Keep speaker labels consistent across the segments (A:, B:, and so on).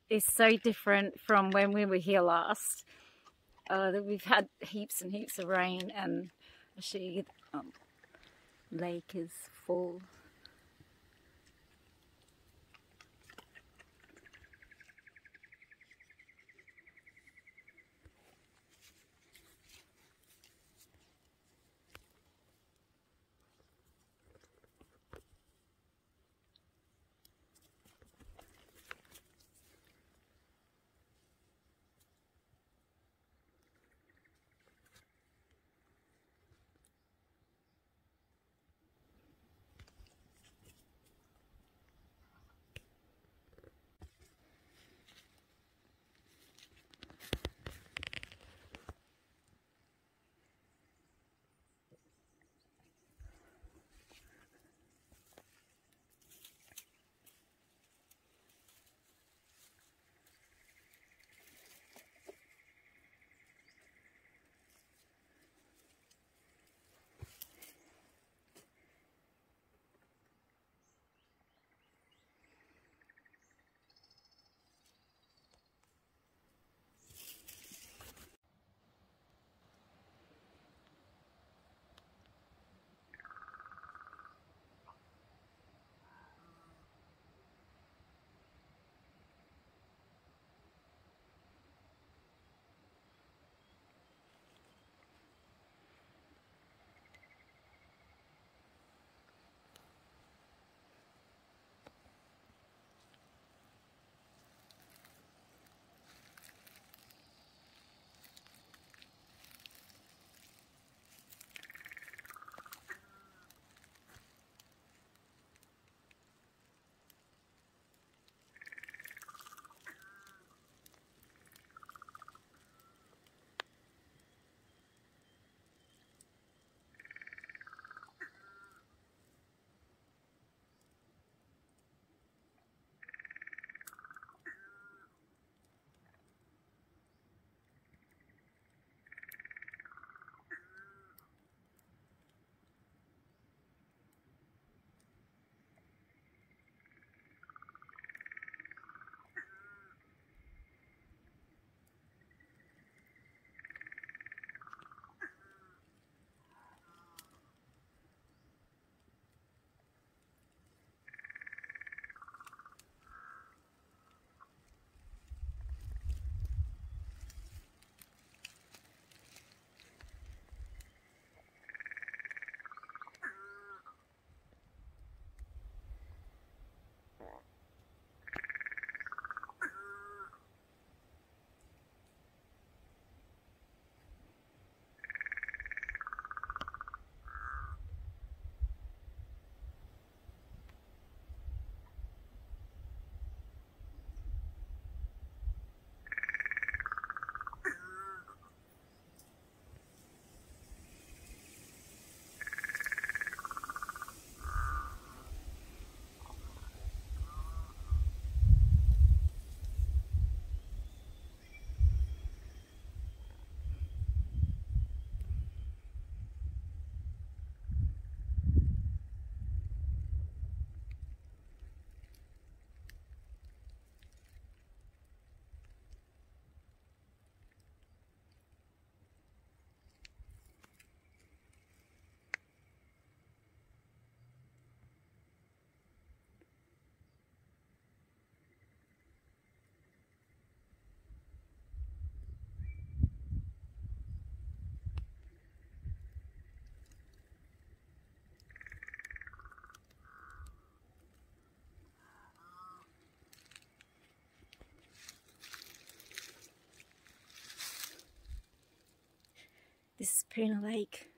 A: is so different from when we were here last. We've had heaps and heaps of rain, and actually lake is full. This is Puna Lake.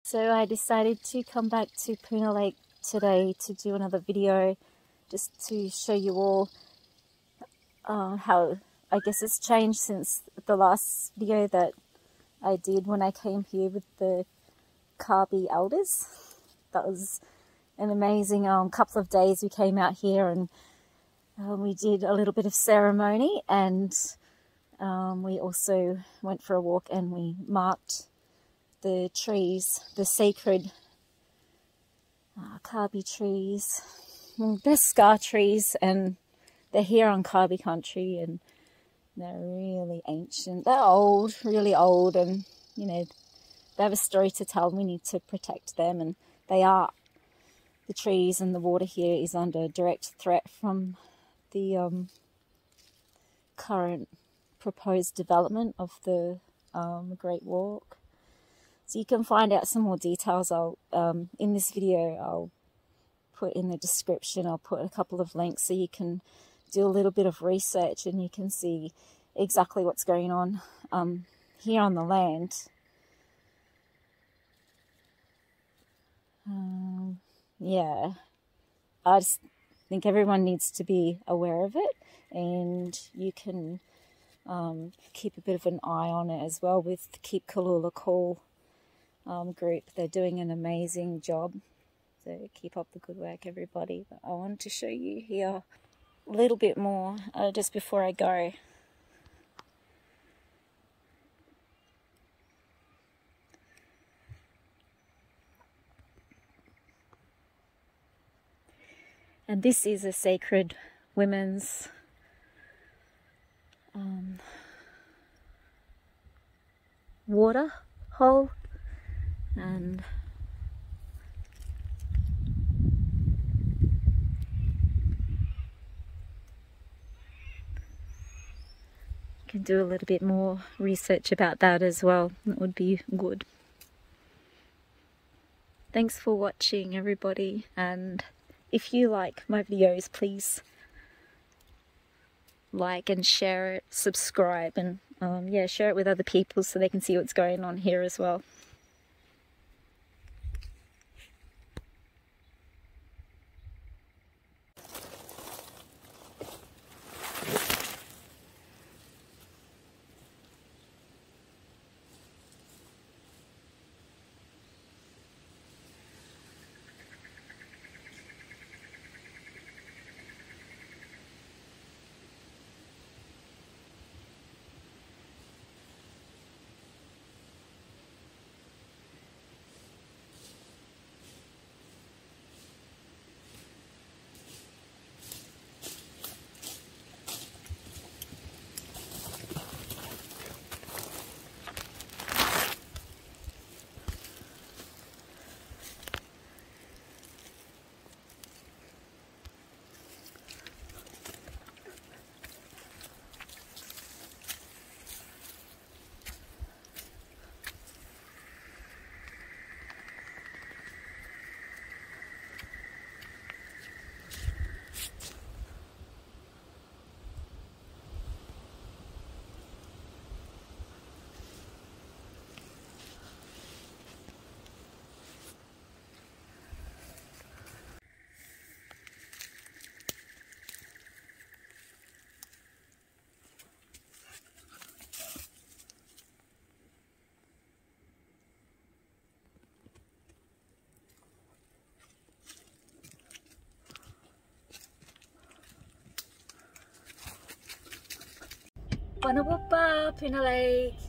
A: So I decided to come back to Puna Lake today to do another video, just to show you all how I guess it's changed since the last video that I did when I came here with the Kabi elders. That was an amazing couple of days. We came out here and we did a little bit of ceremony, and we also went for a walk and we marked the trees, the sacred Kabi trees. Well, they're scar trees, and they're here on Kabi country, and they're really ancient. They're old, really old, and you know, they have a story to tell. We need to protect them, and they are. The trees and the water here is under direct threat from the current proposed development of the Great Walk. So you can find out some more details. In this video I'll put in the description. I'll put a couple of links so you can do a little bit of research and you can see exactly what's going on here on the land. Yeah, I just think everyone needs to be aware of it, and you can keep a bit of an eye on it as well with the Keep Kulula Cool group. They're doing an amazing job, so keep up the good work, everybody. But I wanted to show you here a little bit more just before I go. And this is a sacred women's water hole, and you can do a little bit more research about that as well. That would be good. Thanks for watching, everybody, and if you like my videos, please like and share it, subscribe, and yeah, share it with other people so they can see what's going on here as well. Wanawapa, Puna Lake.